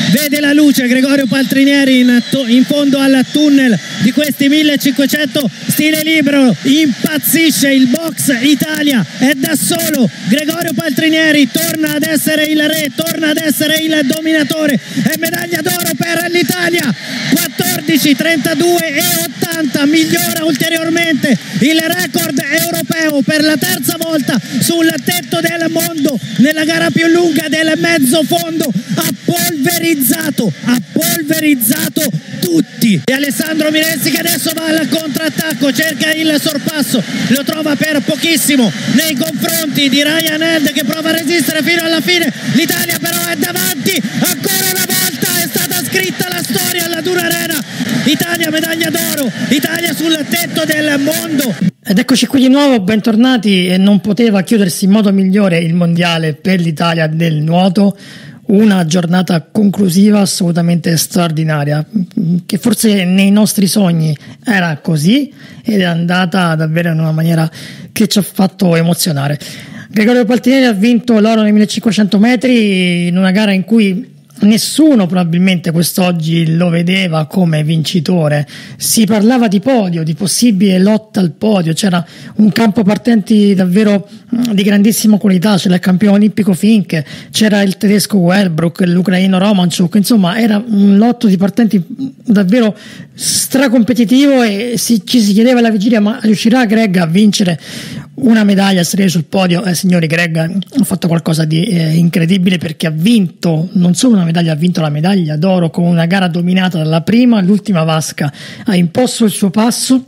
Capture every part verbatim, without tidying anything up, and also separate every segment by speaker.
Speaker 1: vede la luce Gregorio Paltrinieri in, in fondo al tunnel di questi millecinquecento stile libero, impazzisce il box Italia, è da solo Gregorio Paltrinieri, torna ad essere il re, torna ad essere il dominatore, e medaglia d'oro per l'Italia, quattordici trentadue e ottanta, migliora ulteriormente il record europeo per la terza volta sul tetto del mondo nella gara più lunga del mezzo fondo. Ha polverizzato, ha polverizzato tutti. E Alessandro Milesi che adesso va al contrattacco, cerca il sorpasso, lo trova per pochissimo nei confronti di Ryan Held che prova a resistere fino alla fine. L'Italia però è davanti, ancora una volta è stata scritta la storia alla Dura Arena. Italia medaglia d'oro, Italia sul tetto del mondo.
Speaker 2: Ed eccoci qui di nuovo, bentornati, e non poteva chiudersi in modo migliore il mondiale per l'Italia del nuoto. Una giornata conclusiva assolutamente straordinaria, che forse nei nostri sogni era così ed è andata davvero in una maniera che ci ha fatto emozionare. Gregorio Paltrinieri ha vinto l'oro nei millecinquecento metri in una gara in cui nessuno probabilmente quest'oggi lo vedeva come vincitore. Si parlava di podio, di possibile lotta al podio, c'era un campo partenti davvero di grandissima qualità, c'era il campione olimpico Fink, c'era il tedesco Wellbrook, l'ucraino Romanchuk, insomma era un lotto di partenti davvero stracompetitivo e si, ci si chiedeva alla vigilia: ma riuscirà Greg a vincere una medaglia, a salire sul podio? Eh, signori, Greg ha fatto qualcosa di eh, incredibile, perché ha vinto non solo una medaglia, ha vinto la medaglia d'oro con una gara dominata dalla prima all'ultima vasca, ha imposto il suo passo,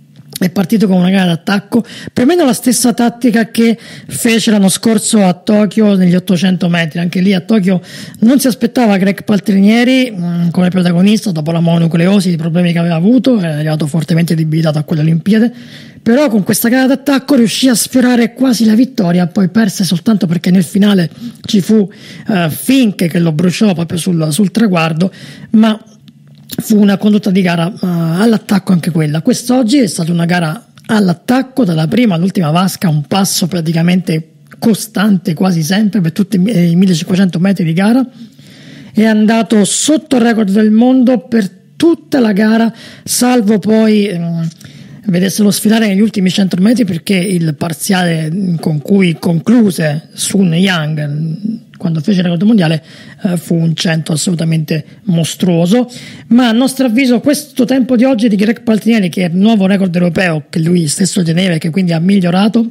Speaker 2: è partito con una gara d'attacco, più o meno la stessa tattica che fece l'anno scorso a Tokyo negli ottocento metri. Anche lì a Tokyo non si aspettava Greg Paltrinieri mh, come protagonista dopo la mononucleosi, i problemi che aveva avuto, era arrivato fortemente debilitato a quelle Olimpiadi, però con questa gara d'attacco riuscì a sfiorare quasi la vittoria, poi perse soltanto perché nel finale ci fu uh, Fink che lo bruciò proprio sul, sul traguardo, ma fu una condotta di gara uh, all'attacco anche quella. Quest'oggi è stata una gara all'attacco dalla prima all'ultima vasca, un passo praticamente costante quasi sempre per tutti i millecinquecento metri di gara. È andato sotto il record del mondo per tutta la gara, salvo poi um, vedessero sfilare negli ultimi cento metri, perché il parziale con cui concluse Sun Yang quando fece il record mondiale eh, fu un cento assolutamente mostruoso. Ma a nostro avviso questo tempo di oggi di Greg Paltrinieri, che è il nuovo record europeo che lui stesso teneva e che quindi ha migliorato,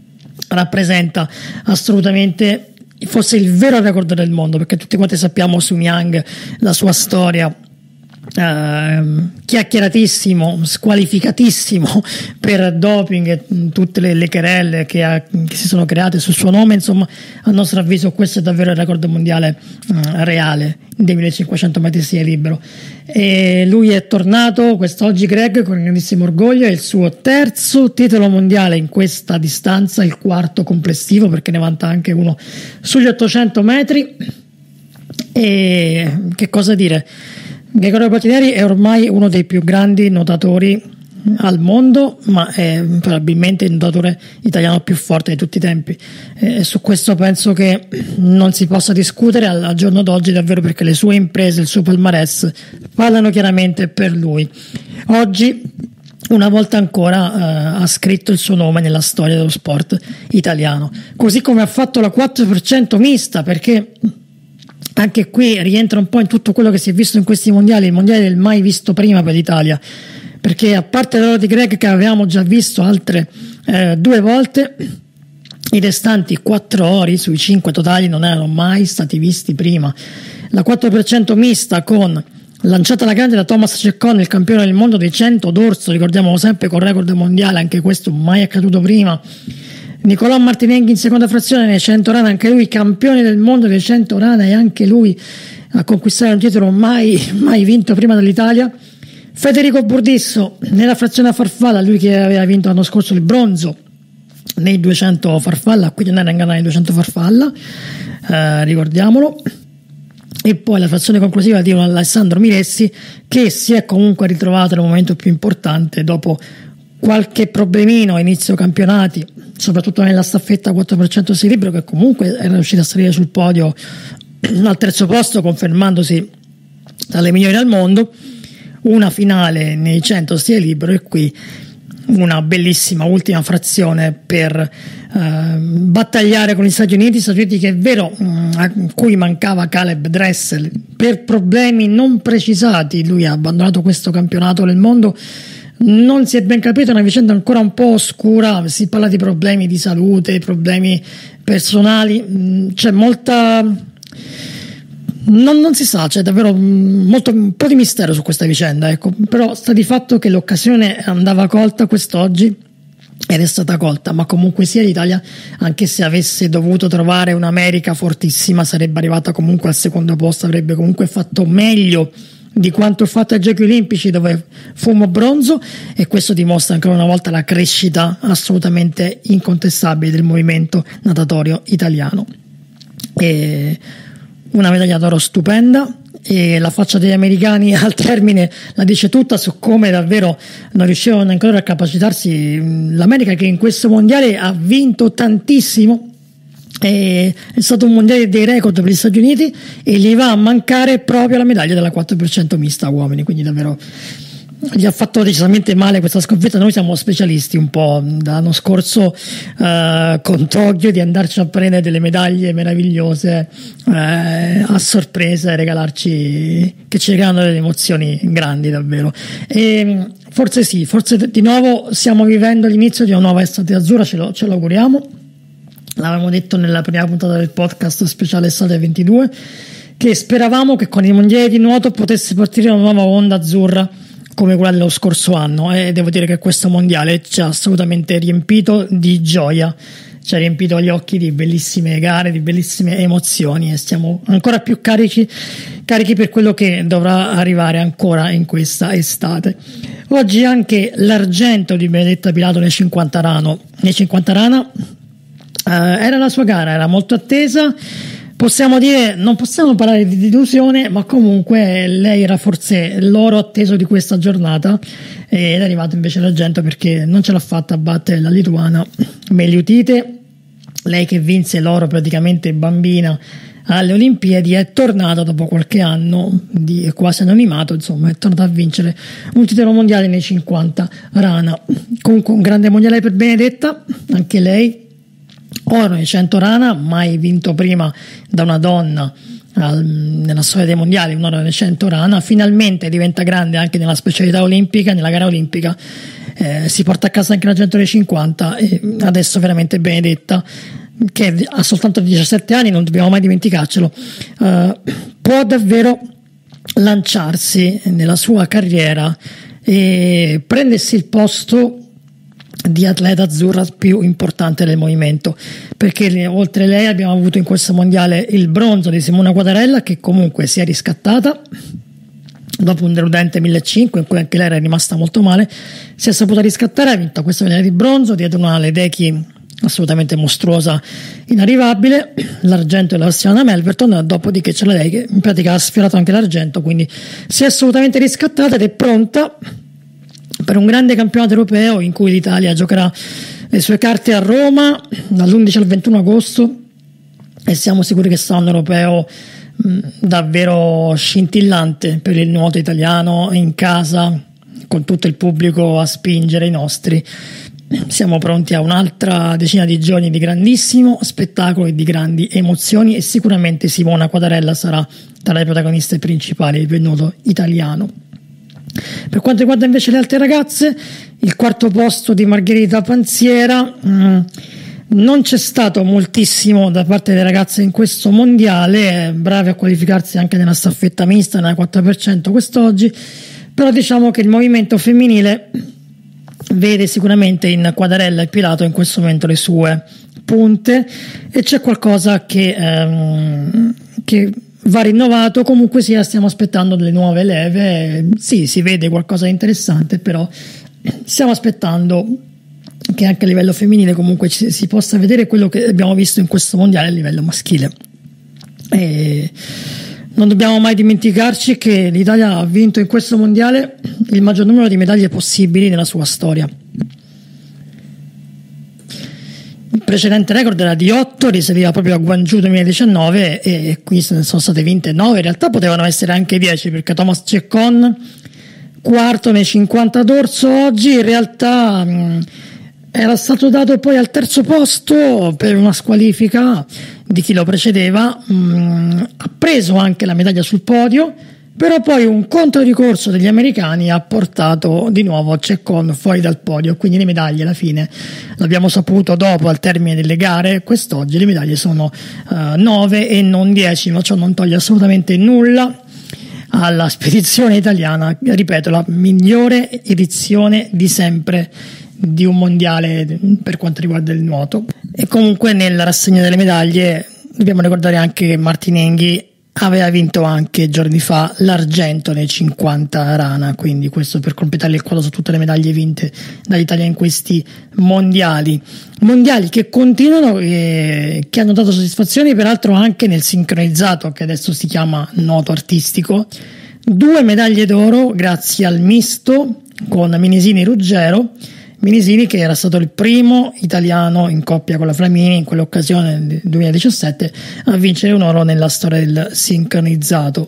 Speaker 2: rappresenta assolutamente forse il vero record del mondo, perché tutti quanti sappiamo Sun Yang, la sua storia Uh, chiacchieratissimo, squalificatissimo per doping e tutte le, le querelle che, ha, che si sono create sul suo nome. Insomma, a nostro avviso questo è davvero il record mondiale uh, reale dei millecinquecento metri stile libero, e lui è tornato quest'oggi, Greg, con grandissimo orgoglio. È il suo terzo titolo mondiale in questa distanza, il quarto complessivo, perché ne vanta anche uno sugli ottocento metri. E che cosa dire, Gregorio Paltrinieri è ormai uno dei più grandi nuotatori al mondo, ma è probabilmente il nuotatore italiano più forte di tutti i tempi, e su questo penso che non si possa discutere al, al giorno d'oggi, davvero, perché le sue imprese, il suo palmarès parlano chiaramente per lui. Oggi una volta ancora uh, ha scritto il suo nome nella storia dello sport italiano, così come ha fatto la quattro per cento mista, perché anche qui rientra un po' in tutto quello che si è visto in questi mondiali, il mondiale del mai visto prima per l'Italia, perché a parte l'oro di Greg che avevamo già visto altre eh, due volte, i restanti quattro ori sui cinque totali non erano mai stati visti prima. La quattro per cento mista con lanciata alla grande da Thomas Ceccone, il campione del mondo dei cento d'orso, ricordiamolo sempre, con record mondiale, anche questo mai accaduto prima. Nicolò Martinenghi in seconda frazione nei cento rana, anche lui campione del mondo dei cento rana e anche lui a conquistare un titolo mai, mai vinto prima dall'Italia. Federico Burdisso nella frazione a farfalla, lui che aveva vinto l'anno scorso il bronzo nei duecento farfalla, quindi non era in gara nei duecento farfalla, eh, ricordiamolo. E poi la frazione conclusiva di un Alessandro Milesi che si è comunque ritrovato nel momento più importante dopo qualche problemino a inizio campionati, soprattutto nella staffetta quattro per cento si libero, che comunque era riuscito a salire sul podio al terzo posto, confermandosi tra le migliori al mondo, una finale nei cento stile libero e qui una bellissima ultima frazione per eh, battagliare con gli Stati Uniti, Stati Uniti che è vero mh, a cui mancava Caleb Dressel per problemi non precisati, lui ha abbandonato questo campionato del mondo, non si è ben capito, è una vicenda ancora un po' oscura, si parla di problemi di salute, problemi personali, mh, c'è molta Non, non si sa, c'è davvero molto, un po' di mistero su questa vicenda, ecco. Però sta di fatto che l'occasione andava colta quest'oggi ed è stata colta, ma comunque sia l'Italia, anche se avesse dovuto trovare un'America fortissima, sarebbe arrivata comunque al secondo posto, avrebbe comunque fatto meglio di quanto fatto ai Giochi Olimpici dove fummo bronzo, e questo dimostra ancora una volta la crescita assolutamente incontestabile del movimento natatorio italiano. E una medaglia d'oro stupenda, e la faccia degli americani al termine la dice tutta su come davvero non riuscivano ancora a capacitarsi. L'America, che in questo mondiale ha vinto tantissimo, è stato un mondiale dei record per gli Stati Uniti, e gli va a mancare proprio la medaglia della quattro per cento mista uomini, quindi davvero gli ha fatto decisamente male questa sconfitta. Noi siamo specialisti un po' dall'anno scorso eh, con Tokyo di andarci a prendere delle medaglie meravigliose eh, a sorpresa e regalarci, che ci regalano delle emozioni grandi davvero. E forse sì, forse di nuovo stiamo vivendo l'inizio di una nuova estate azzurra, ce lo, ce lo auguriamo. L'avevamo detto nella prima puntata del podcast speciale estate ventidue, che speravamo che con i mondiali di nuoto potesse partire una nuova onda azzurra come quella dello scorso anno, e devo dire che questo mondiale ci ha assolutamente riempito di gioia, ci ha riempito gli occhi di bellissime gare, di bellissime emozioni, e stiamo ancora più carichi, carichi per quello che dovrà arrivare ancora in questa estate. Oggi anche l'argento di Benedetta Pilato nei cinquanta rana, nei cinquanta rana eh, era la sua gara, era molto attesa. Possiamo dire, non possiamo parlare di delusione, ma comunque lei era forse l'oro atteso di questa giornata, ed è arrivato invece l'argento perché non ce l'ha fatta a battere la lituana Meliutite, lei che vinse l'oro praticamente bambina alle Olimpiadi, è tornata dopo qualche anno di quasi anonimato, insomma è tornata a vincere un titolo mondiale nei cinquanta rana. Comunque un grande mondiale per Benedetta, anche lei. Oro nei cento rana, mai vinto prima da una donna al, nella storia dei mondiali, un oro nei cento rana. Finalmente diventa grande anche nella specialità olimpica, nella gara olimpica, eh, si porta a casa anche l'argento nei cinquanta, e adesso veramente Benedetta, che ha soltanto diciassette anni, non dobbiamo mai dimenticarcelo, eh, può davvero lanciarsi nella sua carriera e prendersi il posto di atleta azzurra più importante del movimento, perché oltre lei abbiamo avuto in questo mondiale il bronzo di Simona Quadarella, che comunque si è riscattata dopo un deludente millecinquecento in cui anche lei era rimasta molto male, si è saputa riscattare, ha vinto questa medaglia di bronzo dietro una Ledecky assolutamente mostruosa, inarrivabile. L'argento è la Luciana Melverton, dopodiché c'è lei che in pratica ha sfiorato anche l'argento, quindi si è assolutamente riscattata ed è pronta per un grande campionato europeo in cui l'Italia giocherà le sue carte a Roma dall'undici al ventuno agosto, e siamo sicuri che sarà un europeo mh, davvero scintillante per il nuoto italiano, in casa con tutto il pubblico a spingere i nostri. Siamo pronti a un'altra decina di giorni di grandissimo spettacolo e di grandi emozioni, e sicuramente Simona Quadarella sarà tra le protagoniste principali del nuoto italiano. Per quanto riguarda invece le altre ragazze, il quarto posto di Margherita Panziera, mh, non c'è stato moltissimo da parte delle ragazze in questo mondiale, brave a qualificarsi anche nella staffetta mista, nella quattro per cento quest'oggi, però diciamo che il movimento femminile vede sicuramente in Quadarella e Pilato in questo momento le sue punte, e c'è qualcosa che, ehm, che va rinnovato. Comunque sia, stiamo aspettando delle nuove leve, sì, si vede qualcosa di interessante, però stiamo aspettando che anche a livello femminile comunque ci, si possa vedere quello che abbiamo visto in questo mondiale a livello maschile. E non dobbiamo mai dimenticarci che l'Italia ha vinto in questo mondiale il maggior numero di medaglie possibili nella sua storia. precedente record era di otto, risaliva proprio a Gwangju duemiladiciannove e qui sono state vinte nove, in realtà potevano essere anche dieci perché Thomas Ceccon quarto nei cinquanta d'orso oggi in realtà mh, era stato dato poi al terzo posto per una squalifica di chi lo precedeva, mh, ha preso anche la medaglia sul podio, però poi un controricorso degli americani ha portato di nuovo Ceccon fuori dal podio, quindi le medaglie alla fine l'abbiamo saputo dopo al termine delle gare, quest'oggi le medaglie sono nove uh, e non dieci, ma ciò non toglie assolutamente nulla alla spedizione italiana, ripeto, la migliore edizione di sempre di un mondiale per quanto riguarda il nuoto. E comunque nella rassegna delle medaglie dobbiamo ricordare anche che Martin Henghi aveva vinto anche giorni fa l'argento nei cinquanta rana, quindi questo per completare il quadro su tutte le medaglie vinte dall'Italia in questi mondiali mondiali che continuano e che hanno dato soddisfazioni peraltro anche nel sincronizzato, che adesso si chiama nuoto artistico. Due medaglie d'oro grazie al misto con Minesini e Ruggero. Minesini che era stato il primo italiano in coppia con la Flamini in quell'occasione nel duemiladiciassette a vincere un oro nella storia del sincronizzato,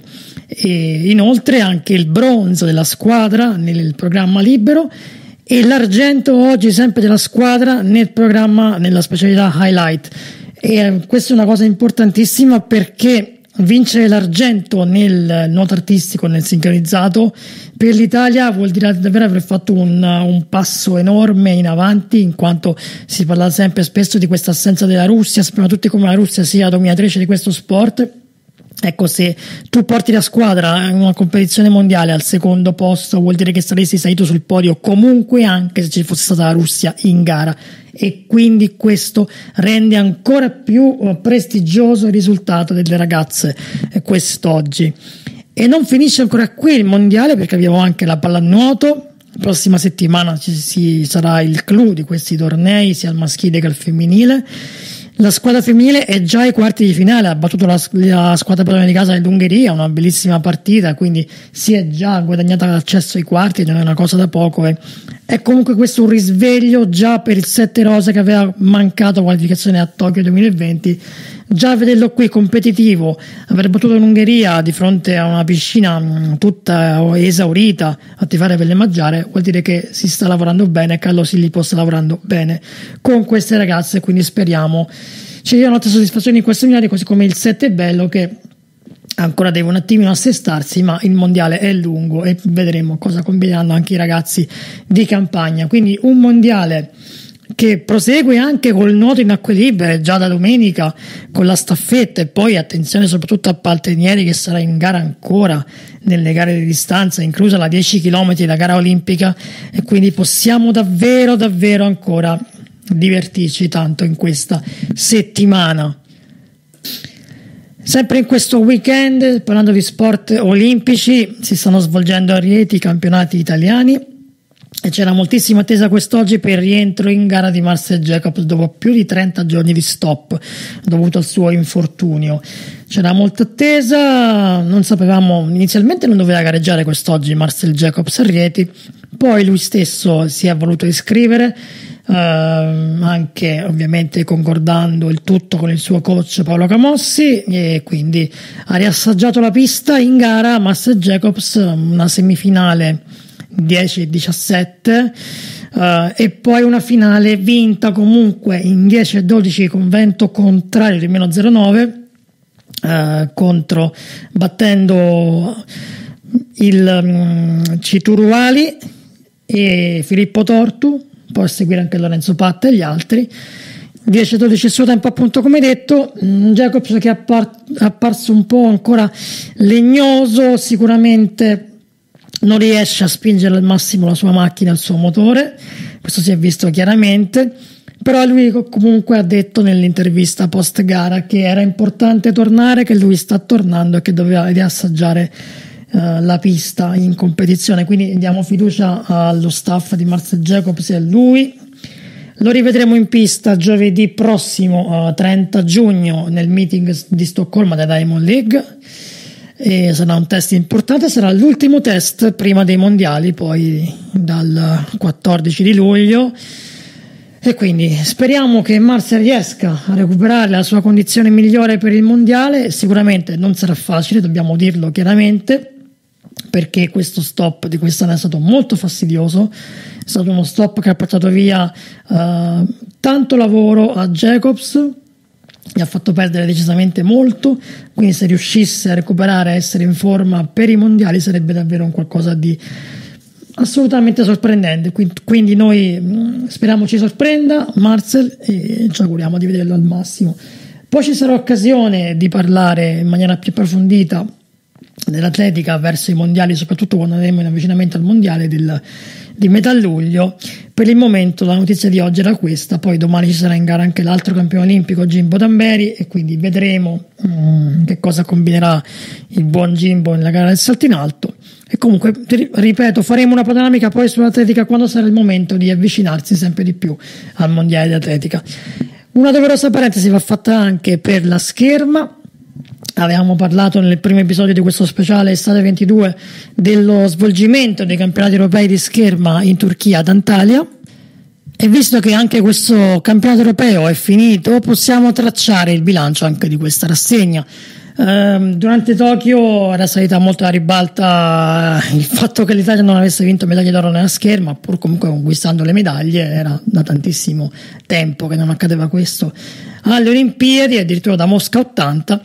Speaker 2: e inoltre anche il bronzo della squadra nel programma libero e l'argento oggi sempre della squadra nel programma nella specialità highlight. E questa è una cosa importantissima perché vincere l'argento nel nuoto artistico, nel sincronizzato, per l'Italia vuol dire davvero aver fatto un, un passo enorme in avanti, in quanto si parla sempre spesso di questa assenza della Russia, sappiamo tutti come la Russia sia dominatrice di questo sport. Ecco, se tu porti la squadra in una competizione mondiale al secondo posto vuol dire che saresti salito sul podio comunque anche se ci fosse stata la Russia in gara, e quindi questo rende ancora più prestigioso il risultato delle ragazze quest'oggi. E non finisce ancora qui il mondiale, perché abbiamo anche la pallanuoto. La prossima settimana ci, ci sarà il clou di questi tornei sia al maschile che al femminile. La squadra femminile è già ai quarti di finale, ha battuto la, la squadra padrona di casa dell'Ungheria, una bellissima partita, quindi si è già guadagnata l'accesso ai quarti, non è una cosa da poco. Eh. È comunque questo un risveglio già per il sette rosa che aveva mancato qualificazione a Tokyo duemilaventi. Già vederlo qui competitivo, aver battuto l'Ungheria di fronte a una piscina tutta esaurita a tifare per le maggiare vuol dire che si sta lavorando bene e Carlo Sillipo sta lavorando bene con queste ragazze, quindi speriamo ci diano altre soddisfazioni in questo mondiale, così come il sette bello che ancora deve un attimino assestarsi, ma il mondiale è lungo e vedremo cosa combineranno anche i ragazzi di Campagna. Quindi un mondiale che prosegue anche col nuoto in acque libere già da domenica con la staffetta, e poi attenzione soprattutto a Paltrinieri che sarà in gara ancora nelle gare di distanza, inclusa la dieci chilometri, la gara olimpica, e quindi possiamo davvero davvero ancora divertirci tanto in questa settimana. Sempre in questo weekend, parlando di sport olimpici, si stanno svolgendo a Rieti i campionati italiani e c'era moltissima attesa quest'oggi per il rientro in gara di Marcel Jacobs dopo più di trenta giorni di stop dovuto al suo infortunio. C'era molta attesa, non sapevamo, inizialmente non doveva gareggiare quest'oggi Marcel Jacobs a Rieti, poi lui stesso si è voluto iscrivere, eh, anche ovviamente concordando il tutto con il suo coach Paolo Camossi, e quindi ha riassaggiato la pista in gara. Marcel Jacobs, una semifinale dieci e diciassette uh, e poi una finale vinta comunque in dieci e dodici con vento contrario di meno zero virgola nove uh, contro battendo il um, Cituruali e Filippo Tortu, poi a seguire anche Lorenzo Patta e gli altri. dieci e dodici il suo tempo, appunto, come detto. Jacobs che è appar- apparso un po' ancora legnoso, sicuramente non riesce a spingere al massimo la sua macchina, il suo motore, questo si è visto chiaramente, però lui comunque ha detto nell'intervista post gara che era importante tornare, che lui sta tornando e che doveva riassaggiare uh, la pista in competizione, quindi diamo fiducia allo staff di Marcel Jacobs e a lui. Lo rivedremo in pista giovedì prossimo, uh, trenta giugno, nel meeting di Stoccolma della Diamond League. E sarà un test importante, sarà l'ultimo test prima dei mondiali, poi dal quattordici di luglio. E quindi speriamo che Marcel riesca a recuperare la sua condizione migliore per il mondiale. Sicuramente non sarà facile, dobbiamo dirlo chiaramente, perché questo stop di quest'anno è stato molto fastidioso. È stato uno stop che ha portato via uh, tanto lavoro a Jacobs, gli ha fatto perdere decisamente molto, quindi se riuscisse a recuperare, a essere in forma per i mondiali, sarebbe davvero un qualcosa di assolutamente sorprendente. Quindi noi speriamo ci sorprenda Marcel e ci auguriamo di vederlo al massimo. Poi ci sarà occasione di parlare in maniera più approfondita dell'atletica verso i mondiali, soprattutto quando andremo in avvicinamento al mondiale del, di metà luglio. Per il momento la notizia di oggi era questa, poi domani ci sarà in gara anche l'altro campione olimpico Jimbo Tamberi e quindi vedremo um, che cosa combinerà il buon Jimbo nella gara del salto in alto. E comunque, ripeto, faremo una panoramica poi sull'atletica quando sarà il momento di avvicinarsi sempre di più al mondiale di atletica. Una doverosa parentesi va fatta anche per la scherma. Avevamo parlato nel primo episodio di questo speciale estate ventidue dello svolgimento dei campionati europei di scherma in Turchia ad Antalya, e visto che anche questo campionato europeo è finito, possiamo tracciare il bilancio anche di questa rassegna. Durante Tokyo era salita molto alla ribalta il fatto che l'Italia non avesse vinto medaglie d'oro nella scherma, pur comunque conquistando le medaglie. Era da tantissimo tempo che non accadeva questo alle Olimpiadi, addirittura da Mosca ottanta.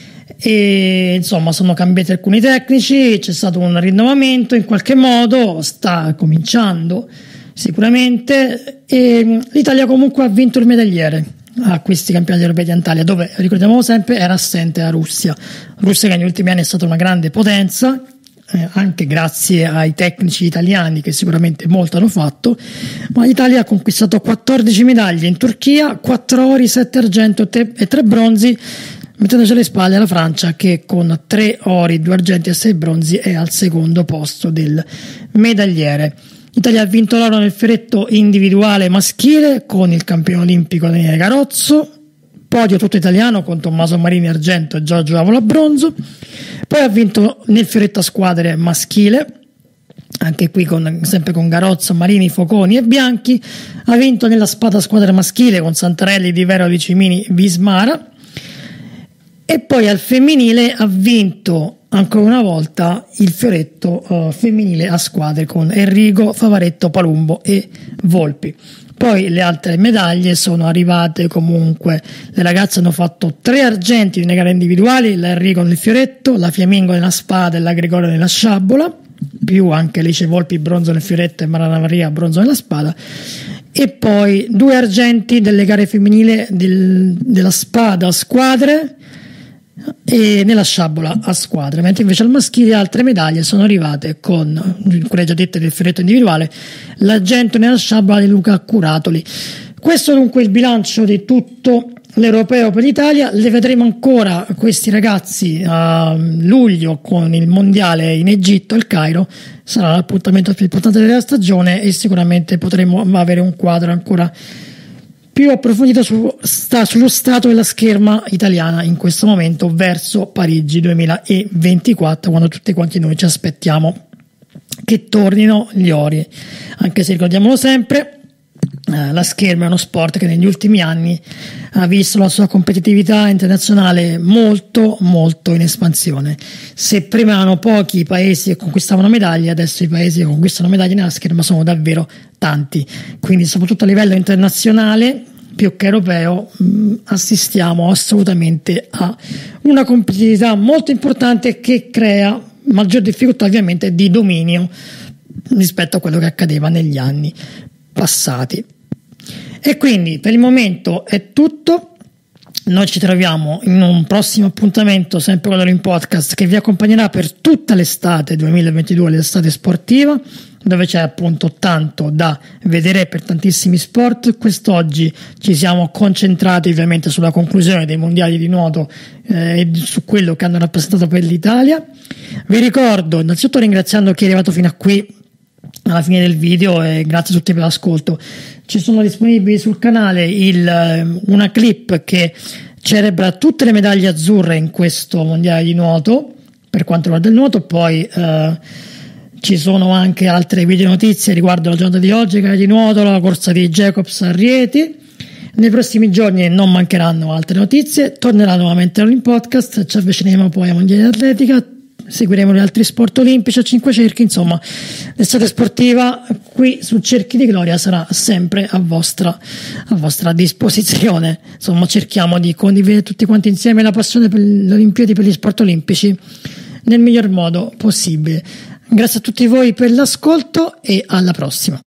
Speaker 2: E insomma sono cambiati alcuni tecnici, c'è stato un rinnovamento, in qualche modo sta cominciando sicuramente, e l'Italia comunque ha vinto il medagliere a questi campionati europei di Antalya, dove, ricordiamo sempre, era assente la Russia. Russia che negli ultimi anni è stata una grande potenza, eh, anche grazie ai tecnici italiani che sicuramente molto hanno fatto, ma l'Italia ha conquistato quattordici medaglie in Turchia, quattro ori, sette argento e tre bronzi, mettendoci alle spalle alla Francia che con tre ori, due argenti e sei bronzi è al secondo posto del medagliere. L'Italia ha vinto l'oro nel fioretto individuale maschile con il campione olimpico Daniele Garozzo, podio tutto italiano con Tommaso Marini argento e Giorgio Avola bronzo. Poi ha vinto nel fioretto a squadre maschile, anche qui con, sempre con Garozzo, Marini, Foconi e Bianchi. Ha vinto nella spada a squadre maschile con Santarelli, Di Vero, Licimini, Vismara. E poi al femminile ha vinto ancora una volta il fioretto uh, femminile a squadre con Enrico, Favaretto, Palumbo e Volpi. Poi le altre medaglie sono arrivate comunque, le ragazze hanno fatto tre argenti nelle gare individuali, la Enrico nel fioretto, la Fiammingo nella spada e la Gregorio nella sciabola, più anche Alice Volpi bronzo nel fioretto e Marana Maria bronzo nella spada. E poi due argenti delle gare femminili del, della spada a squadre e nella sciabola a squadre, mentre invece al maschile altre medaglie sono arrivate con, quelle già dette del fioretto individuale, l'argento nella sciabola di Luca Curatoli. Questo è dunque il bilancio di tutto l'europeo per l'Italia. Le vedremo ancora questi ragazzi a luglio con il mondiale in Egitto, al Cairo. Sarà l'appuntamento più importante della stagione e sicuramente potremo avere un quadro ancora più approfondito su, sta, sullo stato della scherma italiana in questo momento verso Parigi duemilaventiquattro, quando tutti quanti noi ci aspettiamo che tornino gli ori, anche se ricordiamolo sempre, eh, la scherma è uno sport che negli ultimi anni ha visto la sua competitività internazionale molto molto in espansione. Se prima erano pochi i paesi che conquistavano medaglie, adesso i paesi che conquistano medaglie nella scherma sono davvero tanti, quindi soprattutto a livello internazionale più che europeo mh, assistiamo assolutamente a una competitività molto importante che crea maggior difficoltà ovviamente di dominio rispetto a quello che accadeva negli anni passati. E quindi per il momento è tutto. Noi ci troviamo in un prossimo appuntamento sempre con l'Olim Podcast, che vi accompagnerà per tutta l'estate duemilaventidue, l'estate sportiva, dove c'è appunto tanto da vedere per tantissimi sport. Quest'oggi ci siamo concentrati ovviamente sulla conclusione dei mondiali di nuoto eh, e su quello che hanno rappresentato per l'Italia. Vi ricordo, innanzitutto ringraziando chi è arrivato fino a qui alla fine del video, e grazie a tutti per l'ascolto. Ci sono disponibili sul canale il, una clip che celebra tutte le medaglie azzurre in questo mondiale di nuoto per quanto riguarda il nuoto. Poi eh, ci sono anche altre video notizie riguardo la giornata di oggi, gara di nuoto, la corsa di Jacobs a Rieti. Nei prossimi giorni non mancheranno altre notizie, tornerà nuovamente in podcast, ci avviciniamo poi ai mondiali di atletica, seguiremo gli altri sport olimpici a cinque cerchi. Insomma, l'estate sportiva qui su Cerchi di Gloria sarà sempre a vostra, a vostra disposizione. Insomma, cerchiamo di condividere tutti quanti insieme la passione per le Olimpiadi, per gli sport olimpici nel miglior modo possibile. Grazie a tutti voi per l'ascolto e alla prossima.